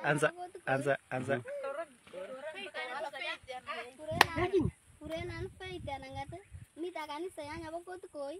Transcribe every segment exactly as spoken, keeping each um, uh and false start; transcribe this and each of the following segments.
Ansa, ansa, ansa. Kurenan faida nangate mita kanisa ya nyapa ko tukoi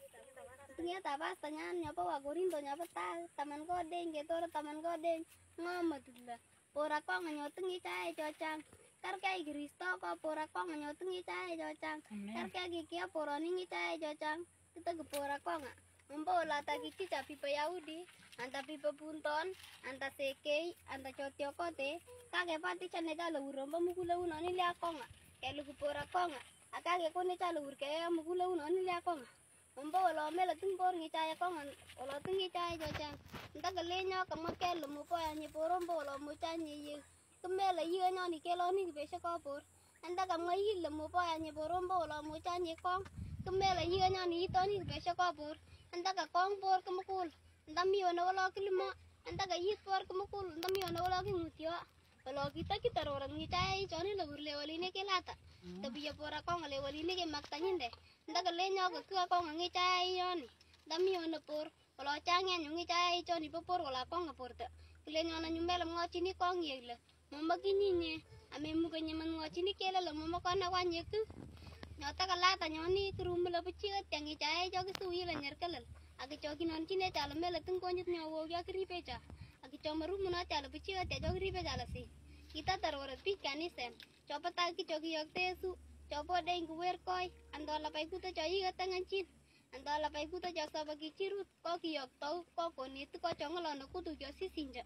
ternyata pas tanya nyapa wagorindo nyapa ta taman ko deng gitu taman ko deng ngomat lah pora ko nganyotengi cae cocang kar kai Kristo ko pora ko nganyotengi cae cocang kar kai gikia pora ningi cae cocang kita gepora ko nga membawa ta giki capi pa Yahudi anta pipa punton anta sekei anta cotio kote kage pati cane dalo uromba mukula unoni lia ko nga kayak lu pora ko nga akage ko ne calo ur kayak mukula unoni lia ko nga membawa lo mela tumpor ngi cae ko nga lo tungi cae cocang nta galenya kamakel mo po anyi porombo lo mo canyi ye kemela ye nyoni kelo ni beshe ko por anda kamai le mo po anyi porombo lo mo canyi ko kemela ye nyoni to ni beshe ko por anda ka kong por kemakul anda miyo na wala kilimo anda ka yit por kemakul anda miyo na wala kimutyo kalau kita kita orang ngitai joni lebur lewali ne kelata tapi ya pora kong lewali ne ke maktanyin deh anda ka lenya ka kua kong ngitai joni anda miyo na por kalau cangnya ngitai joni popor wala kong ngapor ta lenya na nyumbela ngochi ni kong yele mama kinyinye ame mukanya man ngochi ni kela lo mama kana wanye tu nyata kalata nyoni kurumula peciut yang ngitai jogi suwi la nyerkelal agi jogi non cine cala mela tungkonyit nyawo ya kripeja agi comaru muna cala peciut ya jogi ripeja la si kita tarurat pikan isen coba tagi jogi yok tesu coba deng kuwer koi andola pai kuta jogi gatangan cin andola pai kuta jaksa bagi cirut kok yok tau kok koni tu kok congolano kutu josi sinja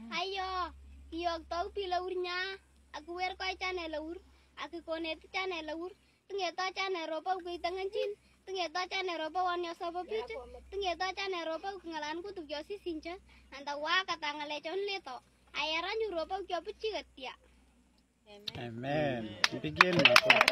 ayo yok tau pilaurnya aku wer koi cane laur aku kone tu cane laur ternyata cane ropa gue tangan cin ternyata cane ropa wannya sopo pice ternyata cane ropa ngalanku tu josi sinja anda wa kata ngalecon leto ayaran ropa gue peci ya Amen. Begin.